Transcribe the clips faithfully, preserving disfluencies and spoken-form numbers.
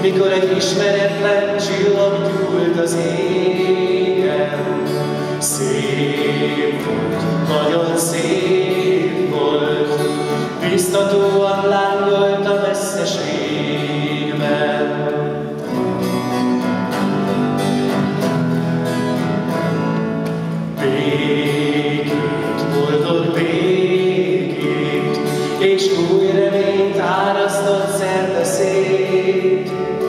mikor egy ismeretlen csillag gyújt az égen. Szép volt, nagyon szép volt, biztatóan lángolt a messzeségben. Békét, boldog békét, és új reményt árasztott szerte szét.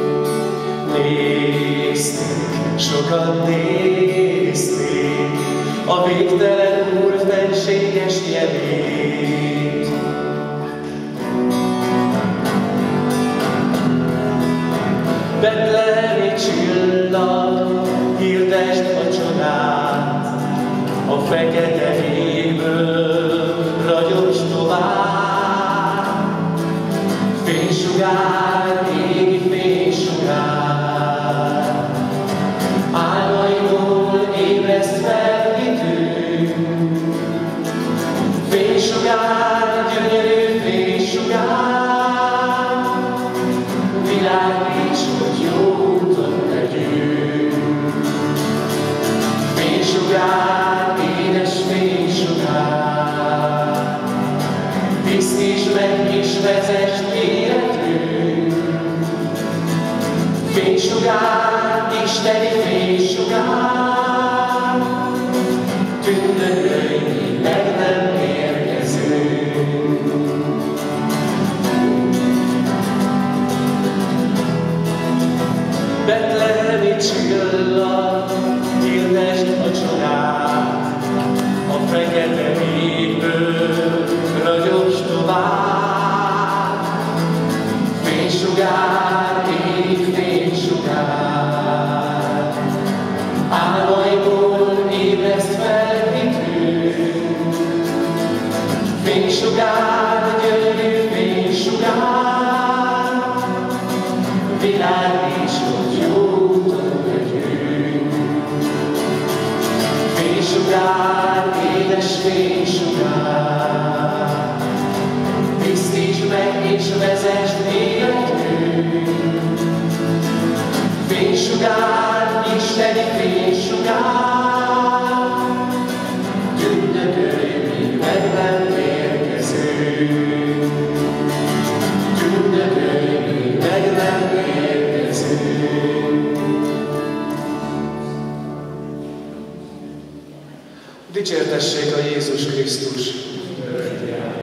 Nézték, sokan nézték a végtelen Úr fenséges jelét. Betlehemi csillag, hirdesd a csodát, a fekete égből ragyogsz tovább. Fénysugár, égi fénysugár, álmaimból ébreszt fel hitünk. Fénysugár, gyönyörű fénysugár, világíts, hogy jó úton megyünk. Fénysugár, édes fénysugár, tisztítsd meg és vezess életünk. Fénysugár, isteni fénysugár, tündökölj, mi meg nem érkezünk. Betlehemi csillag, hirdesd a csodát, a fekete égből ragyogsz tovább. Fénysugár, ég fénysugár, álmaimból ébreszt fel hitünk. Fénysugár, gyönyörű fénysugár, világíts, hogy jó úton megyünk. Fénysugár, édes fénysugár, tisztítsd meg és vezess életünk. Fénysugár, isteni fénysugár, tündökölj, míg meg nem érkezünk. Tündökölj, míg meg nem érkezünk. Dicsértessék a Jézus Krisztus!